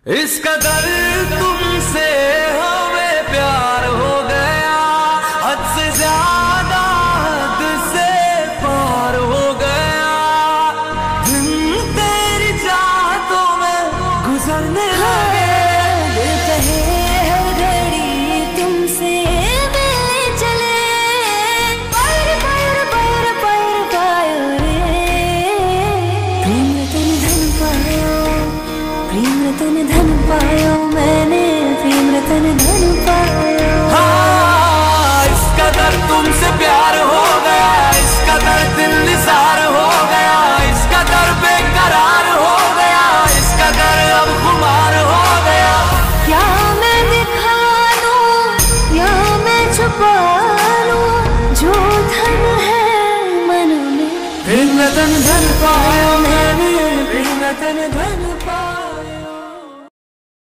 इस कदर तुमसे हमें प्यार हो गया, हद से ज्यादा हद से पार हो गया। दिन तेरी चाहतों में गुजरने लगे, हर घड़ी तुमसे मिलने चले, पर पर पर पर पायो रे। प्रेम रतन धन पायो, प्रेम रतन धन पायो मैंने, प्रेम रतन धन पायो। हाँ, इस कदर तुमसे प्यार हो गया, इस कदर दिल निसार हो गया, इस कदर बेकरार हो गया, इस कदर अब खुमार हो गया। क्या मैं दिखा दूं या मैं छुपा लूं, जो धन है मन में। प्रेम रतन धन पायो मैंने, प्रेम रतन धन